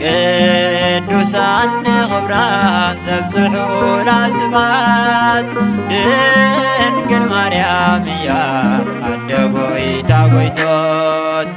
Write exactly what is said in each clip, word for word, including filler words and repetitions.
ቅዱሳን ንኽብራ ዘብጽሑ ላስባት ድንግል ማርያም እያ ኣደ ጎይታ ጎይቶት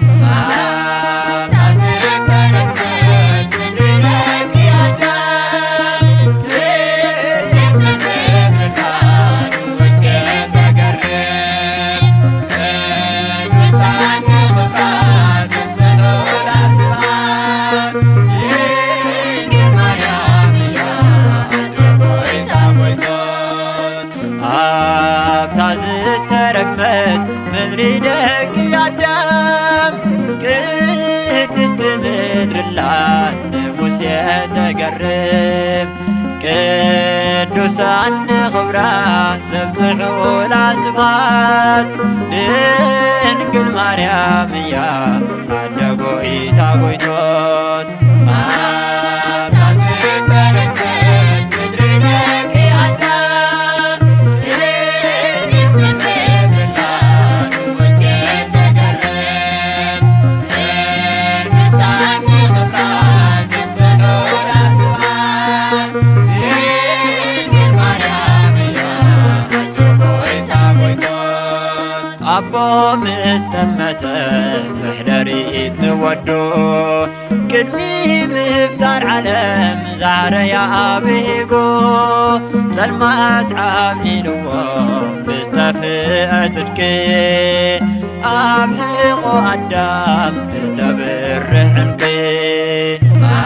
ምድሪ ደቂ አዳም ቅድስት ምድርላት ንሙሴ ተገርም ቅዱሳን ንኽብራ ዘብጽሑ ላስባት ድንግል ማርያም እያ ኣደ ጎይታ ጎይቶት أبو مستمت محدريت نودو كدمي مفتار علم زعر يا أبيقو سلمات عاملو مستفئ تدكي أبحقو أدام تبرح عنقي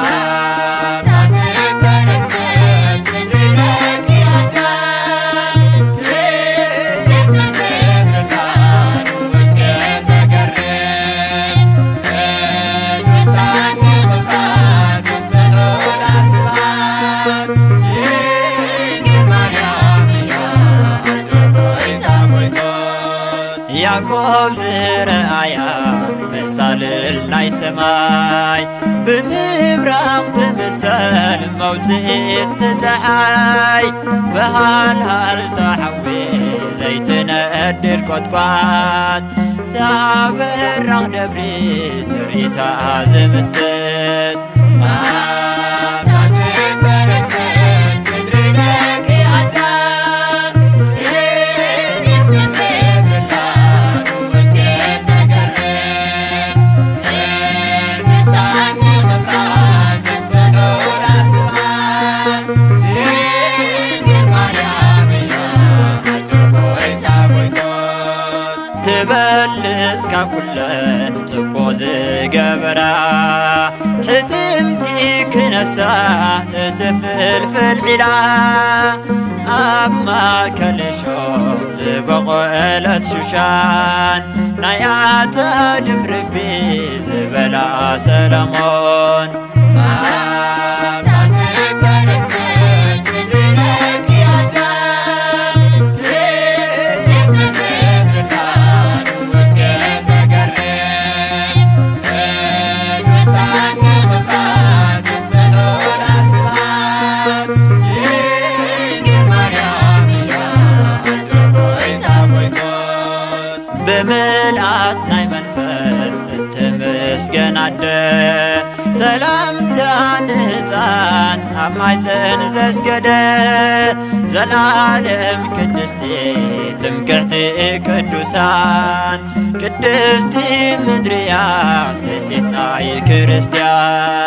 يعقوب زرعيا مثال اللاي سماي بمبراق تمثال موتيت نتحاي بهال هال تحوي زيتنا قدر كتقات تابر دبري تريتا زمسد تبلز كابولن تبوز جبرا حتمتي كنسا تفلفل علا أما كل شوم زبقلت شوشان نيات دفرق بي زبلا سلامون بملأت ناي منفس تمسكن عده سلام تانهزان أمايتن زسجده زلالم كدستي تمكحتي كدوسان كدستي مدريا نسيتنا كريستيان